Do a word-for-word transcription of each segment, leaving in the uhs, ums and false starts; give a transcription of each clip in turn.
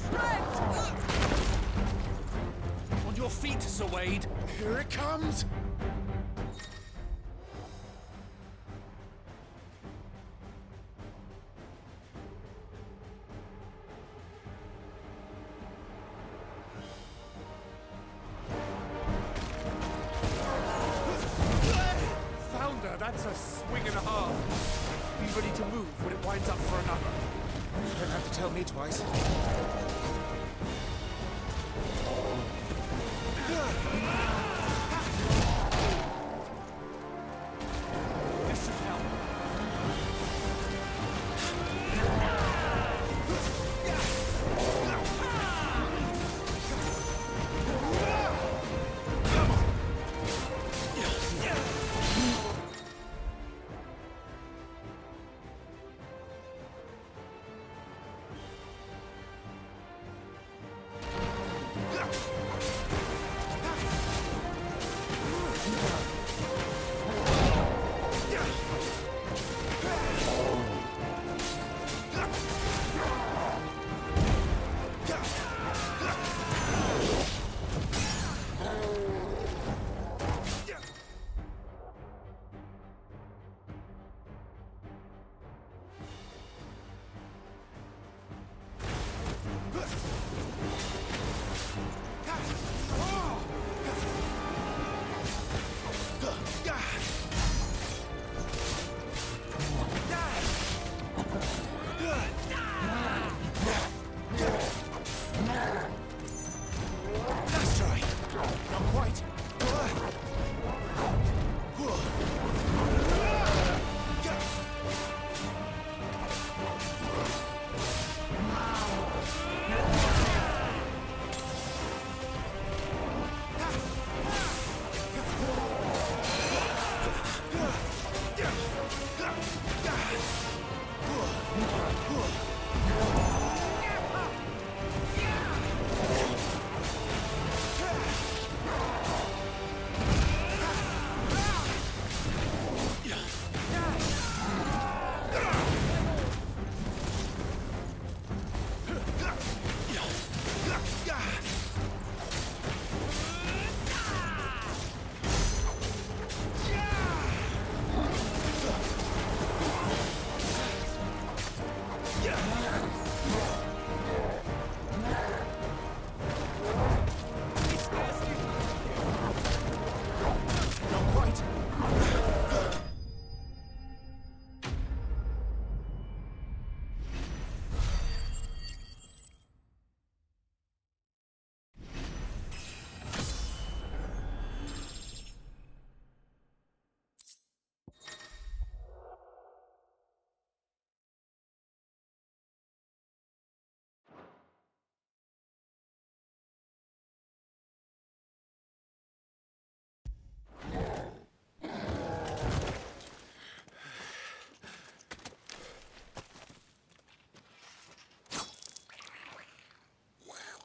strength! On your feet, Sir Wade. Here it comes! Founder, that's a swing and a half. Be ready to move when it winds up for another. You don't have to tell me twice. This should help.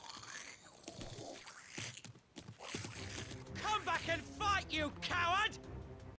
Come back and fight, you coward!